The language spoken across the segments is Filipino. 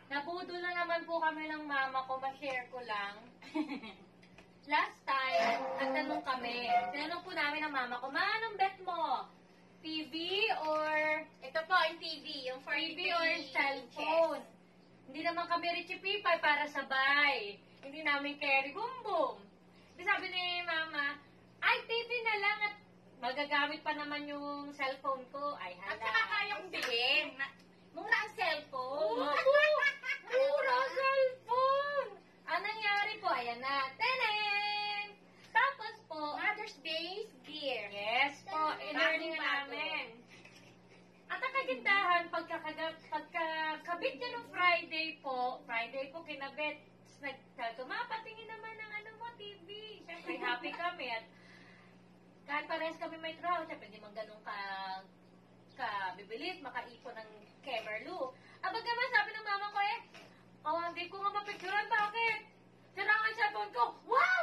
Nabudol na naman po kami ng mama ko, ma-share ko lang. Last time, nagtanong kami. Tinanong po namin ng mama ko, Ma, anong bet mo? TV or... Ito po, yung TV. Yung TV or cellphone? Hindi naman kami Richie Pipay para sabay. Hindi namin carry bumbum. Di sabi ni mama, ay, TV na lang at magagamit pa naman yung cellphone ko. Ay, hala. At saka kaya kong bilhin. Mura ang cellphone. Mura cellphone! Ang nangyari po, ayan na. Tenen! Tapos po, Mother's Day's gear. yes po, in-earning na namin. At ang kagandahan, pagkakabit niya nung Friday po kinabit. Patingin naman ng ano mo, TV. Siyempre, happy kami. At kahit parehas kami may trabaho, siyempre, hindi man ganun bibilis, makaipon ng Kemerlu. Abag naman, sabi ng mama ko hindi ko nga mapicturan, bakit? Sira nga ang cellphone ko. Wow!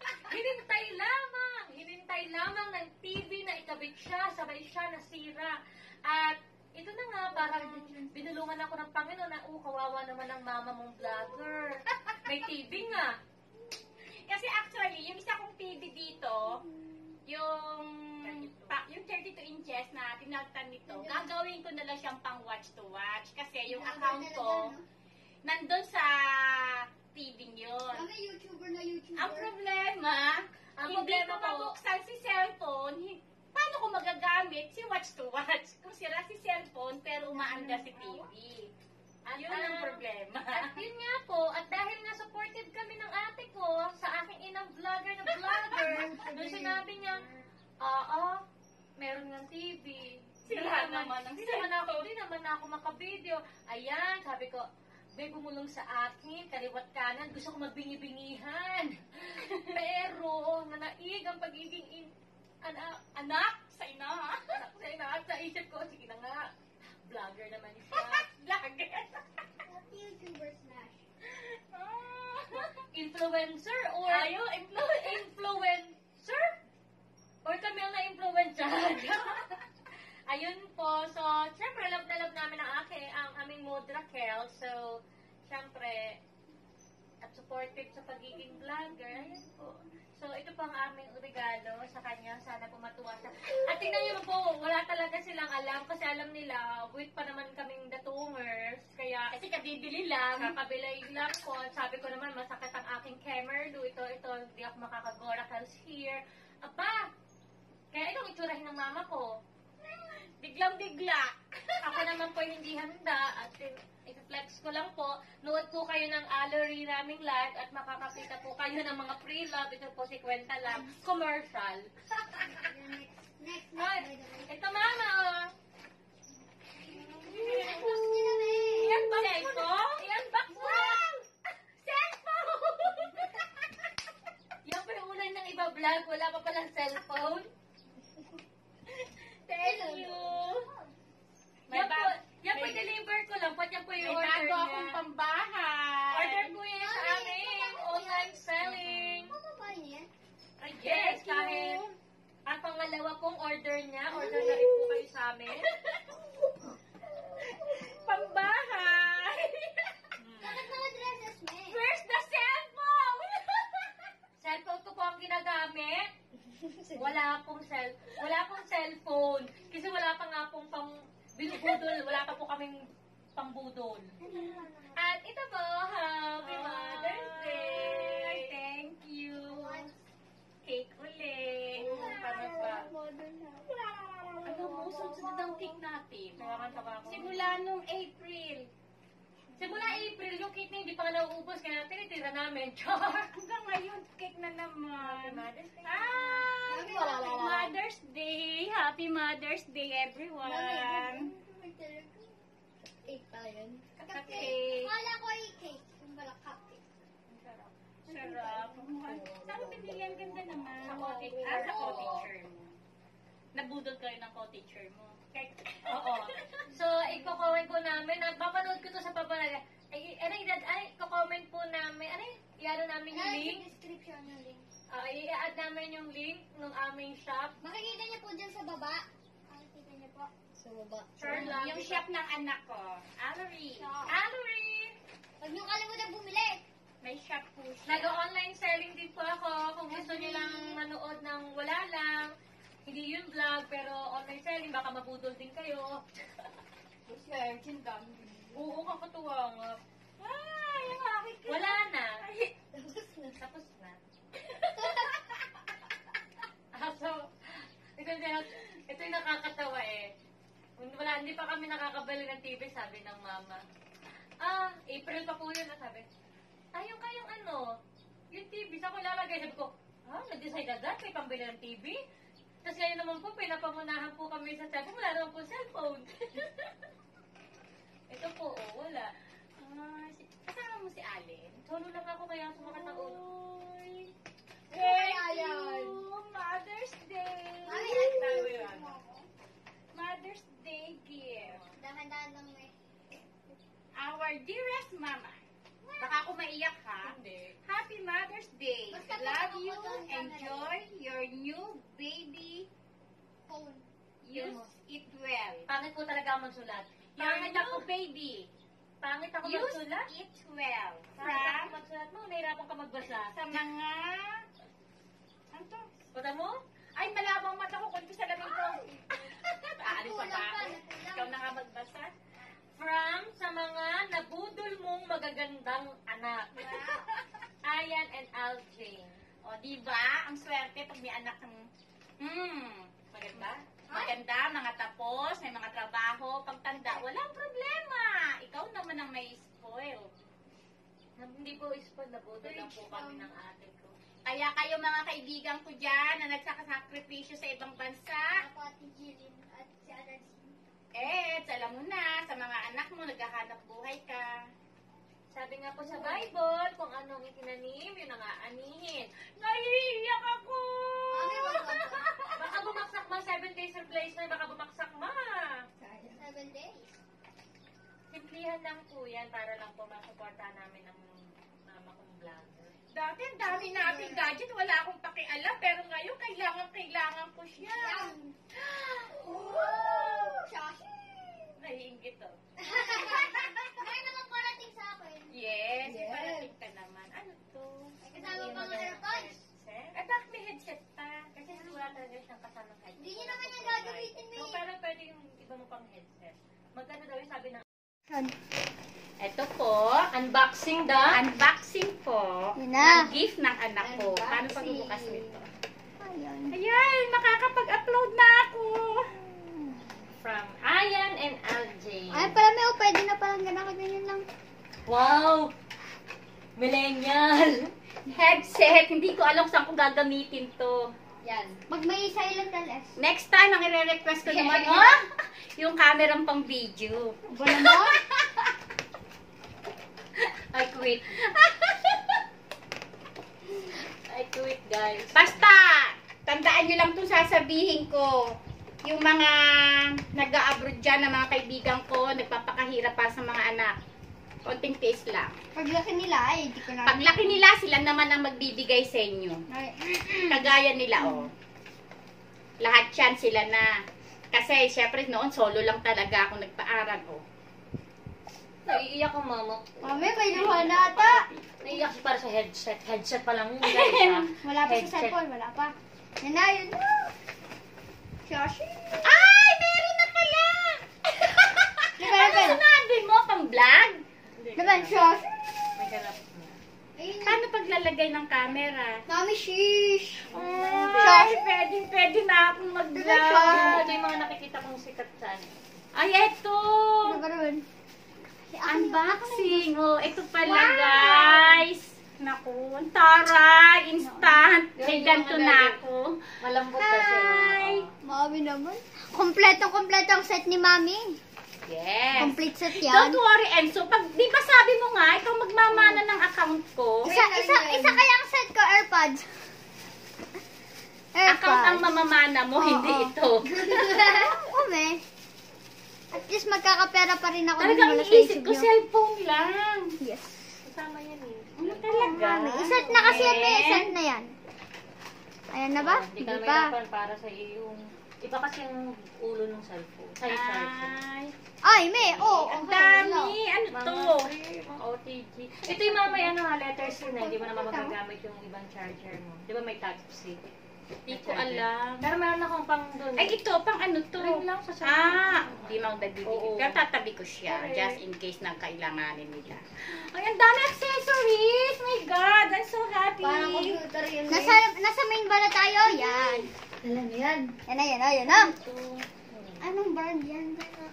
Hinintay lamang ng TV na ikabit siya, sabay siya nasira. At ito na nga, parang binulungan ako ng Panginoon na, kawawa naman ang mama mong vlogger. May TV nga. Kasi actually, yung isa kong TV dito, yung 32 inches na tinagtan nito, gagawin ko na lang siyang pang watch to watch. Kasi yung account ko, nandun sa TV yun. May YouTuber na YouTuber. Ang problema, hindi ko problema po, mabuksan si cellphone. Paano ko magagamit si watch to watch? Kung sira si cellphone, pero umaanda si TV. At Yun ang problema. At yun nga po, at dahil nga supportive kami ng ate ko sa aking inang vlogger na vlogger, doon sinabi niya, meron ng TV. Sira naman ang Hindi naman ako makabideo. Ayan, sabi ko, may bumulong sa akin, kaliwat kanan, gusto ko magbingi-bingihan. Pero, nanaig ang pagiging anak Sa ina. sa ina at sa isip ko, sige na nga, vlogger naman siya. Vlogger. YouTuber slash. Influencer or influencer? Or kami ang na-influensya? Ayun po. So, syempre, love na love namin ang aming mood Raquel. So, syempre, at supportive sa pagiging vlogger. Ayan po. So, ito po ang aming regalo sa kanya. Sana po matuwa siya. At tingnan niyo po, wala talaga silang alam kasi alam nila, wait pa naman kaming datungers. Kaya, Kasi kabibili lang. kakabilay lang po. Sabi ko naman, masakit ang aking Kemerlu. Ito, hindi ako makakagoracles here. Aba! Kaya itong itsurahin ng mama ko. Biglang-bigla. Ako naman po hindi handa at i-flex ko lang po. Nood po kayo ng Allery naming live at makakakita po kayo ng mga pre-love. Ito po si Kwenta lang. Commercial. Next. Ay, ito mama oh. Unbox niya na eh. Iyan box mo na. Iyan box mo na. Cellphone! Yan po yung unang nang iba-vlog. Wala pa palang cellphone. Thank you. Yan po deliver ko lang. Yan po yung May order bago akong niya. pambahay. Order po yan sa aming online selling. Ano ba yan? Yes, Thank you. kahit ang pangalawa pong order niya, order na rin po kayo sa amin. Pambahay. Bakit mga dresses mo eh? Where's the cellphone? Cellphone ko po ang ginagamit. Wala pong cellphone. Kasi wala pa nga pong binubudol. Wala pa po kaming pambudol. At ito po, Happy Mother's Day! Thank you. Cake ulit. Para ba? Ano mo, sunod ang cake natin. Tawakan. Simula nung April. Simula April, yung cake na hindi pa nga nauubos, kaya tinitira namin. Char! Hanggang ngayon, cake na naman. Mother's Day. Happy Mother's Day! Happy Mother's Day, everyone! Cake pala yun. Cupcake. Kala ko ay cake. Yung pala cupcake. Sarap. Saan mo pinili? Ang ganda naman. Sa cottage. Sa cottager mo. Nabudol kayo ng cottager mo. Oo. So, i-comment po namin. Papanood ko to sa papalag. I-comment po namin. I-ano namin yung link. Sa description yung link. I-add namin yung link ng aming shop. Makikita niyo po dyan sa baba. Makikita niyo po. Sa baba. Sure lang. Yung shop ng anak ko. Allery. Shop. Allery! May shop po siya. Nag-online selling din po ako. Kung gusto niyo lang manood ng wala lang, hindi yun vlog, pero online selling, baka mabudol din kayo. Virgin dami. Oo, kakatuwa nga. Ay, yung aking Wala na. Ay, Tapos na. So, ito yung nakakatawa eh. Hindi pa kami nakakabili ng TV, sabi ng mama. April pa po yun, sabi. Yung kayong yung TV, saan ko ilalagay? Sabi ko, nag-decide agad, may pambili ng TV. Tapos ngayon naman po, pinapamunahan po kami sa cellphone. Wala naman po cellphone. Ito po, wala. kasama mo si Allen? Solo lang ako kaya sumakat ang ulo. Oy. Kaya Thank yan. you. Mother's Day. Mami, Tayo yan. Mother's Day gift. dahan-dahan lang may. Our dearest mama. Baka ako maiyak ha. Hindi. Happy Mother's Day. Basta Love pag you. ako doon, Enjoy your new baby. Phone. Use it well. Pangit po talaga ang magsulat. Pangit ako baby. Pangit ako Use magsulat. it well. Pangit ako From magsulat mo, nahirapan ka magbasa. sa mga... Ano to? Bata mo? Ay, malabang mata ko kung sa lamin ko. Aalis pa ba Kulang pa, ako? nakulang. Ikaw na nga magbasa. From sa mga nabudol mong magagandang anak. Ayan and Aljane. O, diba? Ang swerte pag may anak ng... Maganda? Maganda, mga tapos, may mga trabaho, pagtanda, walang problema. Ikaw naman ang may spoil. Hindi po ispod, nabudol lang po kami ng ate ko. Kaya kayo mga kaibigan ko dyan na nagsakasakripisyo sa ibang bansa, Ako at si Jilin at si Alansin. alam mo na, sa mga anak mo, naghahanap buhay ka. Sabi nga po sa Bible, kung anong itinanim, yun ang aanihin. Nahihiyak ako! Mami, wag. Baka bumaksak ma, 7 days replacement, baka bumaksak ma. 7 days. Simplihan lang po yan para lang po masuportahan namin ang mama kong vlogger. Dati, ang dami nating gadget, wala akong pakialam, pero ngayon, kailangan ko siya. Yan. Wow! Shashi! Naiingit to. May naman parating sa akin. Yes, Yes. parating ka naman. Ano to? May kasama pang AirPods. Eh, bakit may headset pa? Kasi wala talaga siyang kasamang headset. Hindi niyo naman yung gagamitin So, eh. pero pwede yung iba mo pang headset. Magkano daw yung sabi ng Ito po, unboxing the unboxing po Yun na. ng gift ng anak ko. Unboxing. Paano pagbubukas nito? Ayun. Ayan, makakapag-upload na ako. from Ayan and Aljane. Ay, pala may pwede na palang ganyan lang. Wow! Millennial! Headset, hindi ko alam saan ko gagamitin to. Yan. Pag may silent LS. Next time, ang i-request ko naman, yung camera pang video. Ba naman? I quit. I quit, guys. Basta, tandaan nyo lang itong sasabihin ko. Yung mga nag-a-abroad dyan na mga kaibigan ko, nagpapakahirap para sa mga anak. Konting tiis lang. Paglaki nila ay, di ko na. Paglaki nila, sila naman ang magbibigay sa inyo. Ay, Kagaya nila, oh. Lahat yan sila na. Kasi, syempre, noon, solo lang talaga ako nagpaaral, oh. Naiiyak ko, mama. Mami, may luha na ata. Naiiyak siya para sa headset. Headset pa lang yun, guys, ha? Wala pa sa Headset. cellphone, wala pa. Yan na, yun na. Shashi. Ay, meron na pala! Diba, Ano sinabi mo, pang vlog? Diba, shashi. May ganap na. Ayun na. Paano paglalagay ng camera? Mami, shish. Ay, pwede na akong mag-vlog. Ito yung mga nakikita kong sikat sa ano. Ay, eto! Diba naman? Unboxing. Oh, ito pala, Wow! guys. Naku, ang taray. Instant. May ganito na ako. Malambot kasi. Hi! Mami naman. Kompleto ang set ni Mami. Yes. Complete set Don't yan. worry, Enzo. Di ba sabi mo nga, ikaw magmamana ng account ko? Isa kayang set ko, AirPods. Account ang mamamana mo, Oo. hindi ito. Ome. At least magkakapera pa rin ako. Talagang wala sa iniisip isip ko, niyo. cellphone lang. Yes. Kasama yan eh. Ano talaga? Mami, iset na kasi yan, Yes. iset na yan. Ayan na ba? Hindi Hindi ka pa. mahirapan para sa yung... Iba kasi yung ulo ng cellphone. Sa cellphone. Ay, Ay, may. Oh, ang okay, dami. Ano to? Mga mga OTG. Ito yung mga may letter C na, hindi mo naman magagamit yung ibang charger mo. Di ba may Type-C? Hindi ko alam. Pero meron akong pang doon. Ay, ito, pang ano to? Ring lang sa Di mo nagbibigay. Oo. Pero tatabi ko siya, Okay. just in case na kailanganin nila. Ay, ang dami accessories! My God, I'm so happy! Nasa main ba na tayo? Yan. Alam mo yan. Yan na, yan na, yan na. Anong brand yan?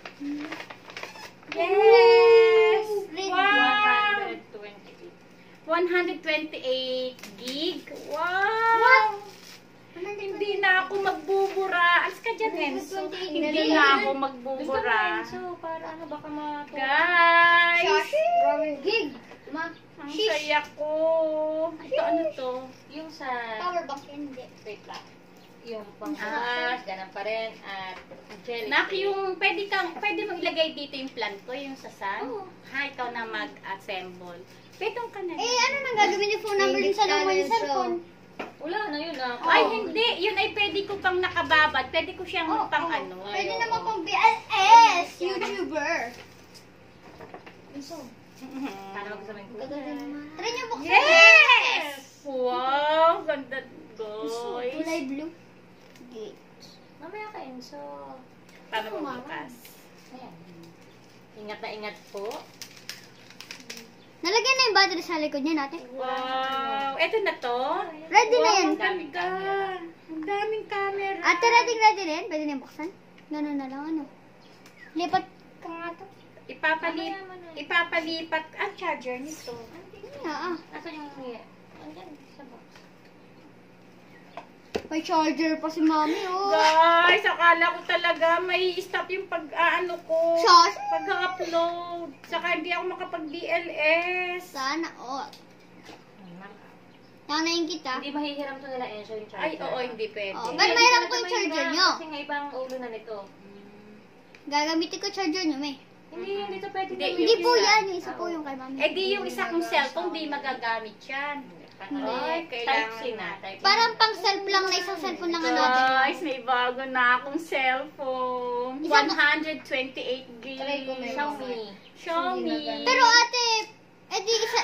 Yes! Ring. Wow! 128. 128 gig. Wow! Hindi na ako magbubura. Alis ka dyan, Enzo. Hindi na ako magbubura. So, para ano, baka Guys! Gig. Ang saya ko. Ito ano to? yung sa... Power bank, hindi. Wait lang. Yung pang-bukas, ganun pa rin. At jelly. Nak, yung pwede mo ilagay dito yung plant ko, yung sa sun. Oo. Ha, ikaw na mag-assemble. Petong ka na. Ano nang gagawin yung phone number din sa number yung cellphone? Wala na yun ah. Ay, hindi. Yun ay pwede ko pang nakababad. Pwede ko siyang pang ano. Pwede naman pang BLS, YouTuber. Sana magkasamay ko. Try niyo buksan. Yes! Wow! Ganda, guys. Kulay blue. Gig. Mamaya ka, Enzo. Paano magbukas? Ayan. Ingat na ingat po. Nalagyan na yung battery sa likod niya natin. Wow! Eto na to? Ready na yan. Ang ganda. Ang daming camera. Ate, ready na yan? Pwede na yung buksan? Ganun na lang, ano? Lipat ka nga to. Ipapalipat ang charger nito. Nasaan yung andyan sa box. May charger pa si mami, oh. Guys, akala ko talaga may stop yung pag-ano ko. Sus. Pag-upload. Saka hindi ako makapag-DLS. Sana, oh. Nanayin kita. Hindi mahihiram to nila Enzo yung charger. Ay, oo, hindi pwede. Oh, pero mayroon ko yung charger nyo. Kasi nga ibang ulo na nito. Gagamitin ko charger nyo, may. Hindi to pwede. Hindi po yan. Yung isa po yung kay mami. Eh di yung isa kong cellphone, di magagamit yan. Ay, kailangan Type-C na. Type-C. Parang pang self lang na isang cellphone lang natin. Guys, may bago na akong cellphone. 128 gig. Xiaomi. Xiaomi. Pero ate, edi isa...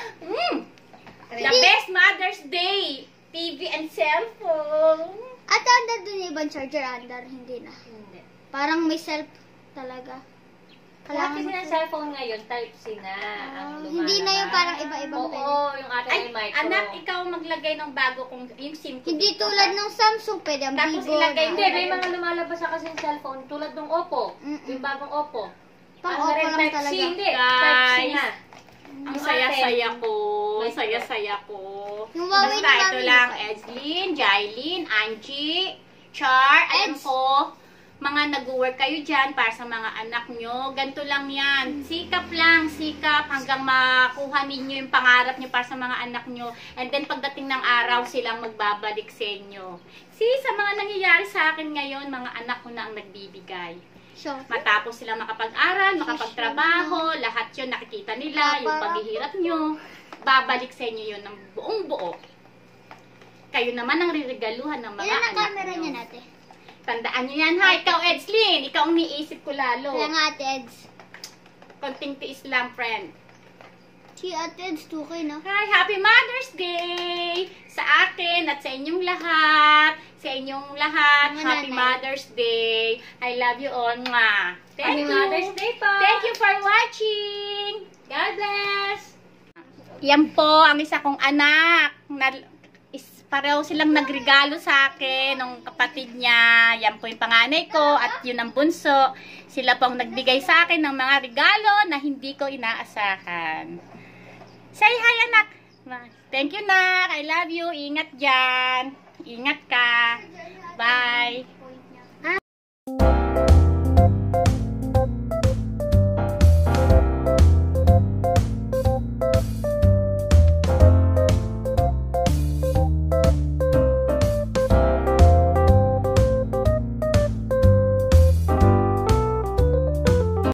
The best Mother's Day. TV and cellphone. Ate, under dun yung ibang charger, under. Hindi na. Hindi. Parang may self talaga. Lahat kasi ng cellphone ngayon, Type-C na. Ang lumalabas. Hindi na yung parang iba-ibang Oo, yung atin Ay, ay micro. anak, ikaw maglagay ng bago kong yung SIM ko. Hindi dito, tulad ha? ng Samsung, pwede ang Tapos Vivo. ilagay Hindi, may mga lumalabas sa kasing cellphone tulad ng Oppo. Yung bagong Oppo. Pang Ano Oppo rin, lang Type-C, talaga. hindi. Guys. Type-C na. Ang saya-saya ko. Micro. Saya-saya ko. Yung Huawei Basta ni ito Mami. lang, Edlin, Jailin, Angie, Char, alam Eds. ko, mga nag-work kayo dyan para sa mga anak nyo. Ganito lang yan. Sikap lang, sikap hanggang makuha ninyo yung pangarap nyo para sa mga anak nyo. And then pagdating ng araw, silang magbabalik sa inyo. See, sa mga nangyayari sa akin ngayon, mga anak ko na ang nagbibigay. So, Matapos silang makapag-aral, makapagtrabaho, lahat yun nakikita nila, yung paghihirap nyo, babalik sa inyo yun ng buong buo. Kayo naman ang riregaluhan ng mga ilan ang anak camera nyo. niya natin? Tandaan nyo yan ha, ikaw Edslin, ikaw ang niisip ko lalo. Kaya nga ate Eds. Konting tiis lang, friend. Si ate Eds, 2K na. Hi, Happy Mother's Day! Sa akin at sa inyong lahat. Sa inyong lahat, Mga Happy nanay. Mother's Day. I love you all, nga. Happy Mother's Day po! Thank you for watching! God bless! Yan po ang isa kong anak. Pareho silang nagregalo sa akin ng kapatid niya. Yan po yung panganay ko at yun ang bunso. Sila po ang nagbigay sa akin ng mga regalo na hindi ko inaasahan. Say hi, anak! Thank you, nak! I love you! Ingat dyan! Ingat ka!